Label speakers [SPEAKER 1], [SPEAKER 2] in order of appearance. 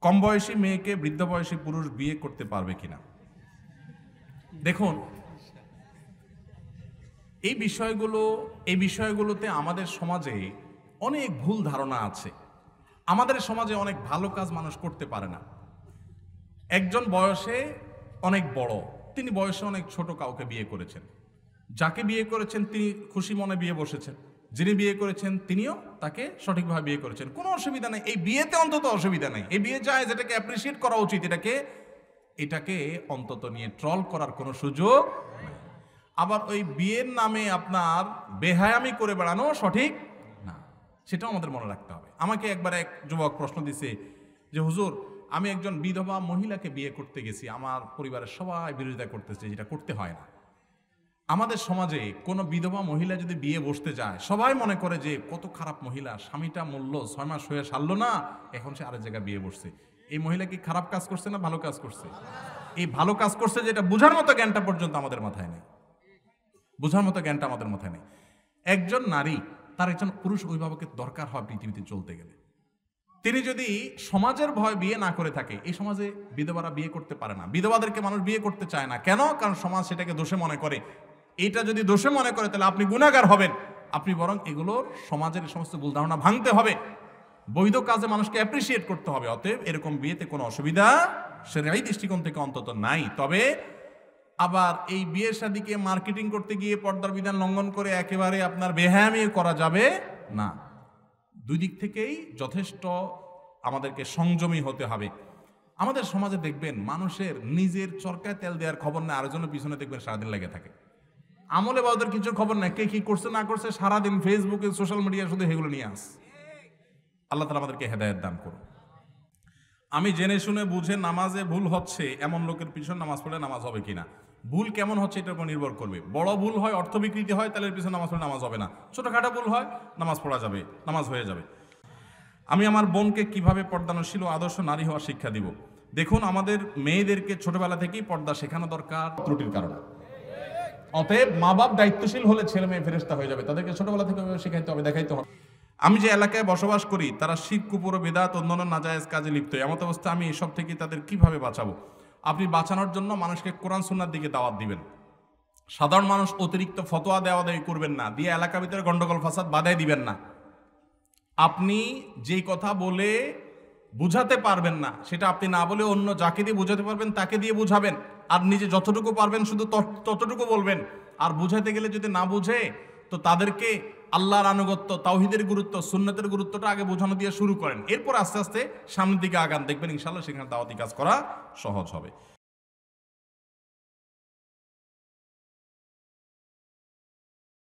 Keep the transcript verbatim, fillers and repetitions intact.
[SPEAKER 1] কম বয়সী মেয়েকে বৃদ্ধ বয়সী পুরুষ বিয়ে করতে পারবে কিনা? দেখুন, এই বিষয়গুলো এই বিষয়গুলোতে আমাদের সমাজে অনেক ভুল ধারণা আছে। আমাদের সমাজে অনেক ভালো কাজ মানুষ করতে পারে না। একজন বয়সে অনেক বড়, তিনি বয়সে অনেক ছোট কাউকে বিয়ে করেছেন। যাকে বিয়ে করেছেন তিনি খুশি মনে বিয়ে বসেছেন, যিনি বিয়ে করেছেন তিনিও তাকে সঠিকভাবে বিয়ে করেছেন, কোনো অসুবিধা নেই। এই বিয়েতে অন্তত অসুবিধা নেই, এই বিয়ে যায়, যেটাকে অ্যাপ্রিসিয়েট করা উচিত। এটাকে এটাকে অন্তত নিয়ে ট্রল করার কোনো সুযোগ নেই। আবার ওই বিয়ের নামে আপনার বেহায়ামি করে বেড়ানো সঠিক না, সেটাও আমাদের মনে রাখতে হবে। আমাকে একবার এক যুবক প্রশ্ন দিছে যে হুজুর, আমি একজন বিধবা মহিলাকে বিয়ে করতে গেছি, আমার পরিবারের সবাই বিরোধিতা করতেছে, যেটা করতে হয় না। আমাদের সমাজে কোনো বিধবা মহিলা যদি বিয়ে বসতে যায়, সবাই মনে করে যে কত খারাপ মহিলা, স্বামীটা মূল্য ছয় মাস হয়ে সারল না, এখন সে আরেক জায়গায় বিয়ে বসছে। এই মহিলা কি খারাপ কাজ করছে না ভালো কাজ করছে? এই ভালো কাজ করছে, যেটা বোঝার মতো জ্ঞানটা পর্যন্ত আমাদের মাথায় নেই। বোঝার মতো জ্ঞানটা আমাদের মাথায় নেই। একজন নারী, তার একজন পুরুষ অভিভাবকের দরকার হয় পৃথিবীতে চলতে গেলে। তিনি যদি সমাজের ভয় বিয়ে না করে থাকে, এই সমাজে বিধবারা বিয়ে করতে পারে না। বিধবাদেরকে মানুষ বিয়ে করতে চায় না। কেন? কারণ সমাজ সেটাকে দোষে মনে করে। এটা যদি দোষে মনে করে তাহলে আপনি গুনাহগার হবেন। আপনি বরং এগুলোর সমাজের সমস্ত ভুল ধারণা ভাঙতে হবে, বৈধ কাজে মানুষকে অ্যাপ্রিসিয়েট করতে হবে। অতএব এরকম বিয়েতে কোনো অসুবিধা শরীয়ী দৃষ্টিকোণ থেকে অন্তত নাই। তবে আবার এই বিয়ে শাদীকে মার্কেটিং করতে গিয়ে পর্দার বিধান লঙ্ঘন করে একেবারে আপনার বেহায়ামি করা যাবে না। দুই দিক থেকেই যথেষ্ট আমাদেরকে সংযমী হতে হবে। আমাদের সমাজে দেখবেন মানুষের নিজের চরকায় তেল দেওয়ার খবর নেই, আরেকজনের পিছনে দেখবেন সারাদিন লেগে থাকে। আমলে বা ওদের কিছু খবর নেই, কে কি করছে না করছে, সারাদিন ফেসবুকে সোশ্যাল মিডিয়া শুধু এগুলো নিয়ে আস। আল্লাহ তাআলা আমাদেরকে হেদায়েত দান করুন। আমি জেনে শুনে বুঝে নামাজে ভুল হচ্ছে এমন লোকের পিছনে নামাজ পড়লে নামাজ হবে কিনা? ভুল কেমন হচ্ছে এটার উপর নির্ভর করবে। বড় ভুল হয়, অর্থ বিকৃতি হয়, তাহলে এর পিছনে নামাজ পড়লে নামাজ হবে না। ছোটখাটো ভুল হয়, নামাজ পড়া যাবে, নামাজ হয়ে যাবে। আমি আমার বোনকে কিভাবে পর্দানশীল ও আদর্শ নারী হওয়ার শিক্ষা দিব? দেখুন, আমাদের মেয়েদেরকে ছোটবেলা থেকেই পর্দা শেখানো দরকার ত্রুটির কারণে। অতএব মা বাপ দায়িত্বশীল হলে ছেলে মেয়ে ফেরেশতা হয়ে যাবে, তাদেরকে ছোটবেলা থেকে শেখাইতে হবে, দেখাইতে হবে। আমি যে এলাকায় বসবাস করি তারা শিরক, কুফর, বিদআত, অন্যান্য নাজায়েজ কাজে লিপ্ত। এমত অবস্থা আমি এসব থেকে তাদের কিভাবে বাঁচাবো? আপনি বাঁচানোর জন্য মানুষকে কোরআন সুন্নাহর দিকে দাওয়াত দিবেন। সাধারণ মানুষ অতিরিক্ত ফতোয়া দেওয়া দেওয়ি করবেন না, দিয়ে এলাকার ভিতরে গন্ডগোল ফাসাদ বাধাই দিবেন না। আপনি যেই কথা বলে বুঝাতে পারবেন না, সেটা আপনি না বলে অন্য যাকে দিয়ে বুঝাতে পারবেন তাকে দিয়ে বুঝাবেন। আর নিজে যতটুকু পারবেন শুধু ততটুকু বলবেন। আর বুঝাতে গেলে যদি না বুঝে, তো তাদেরকে আল্লাহর আনুগত্য, তাওহীদের গুরুত্ব, সুন্নতের গুরুত্বটা আগে বোঝানো দিয়ে শুরু করেন। এরপর আস্তে আস্তে সামনের দিকে আগান, দেখবেন ইনশাআল্লাহ সেখানে দাওয়াতি কাজ করা সহজ হবে।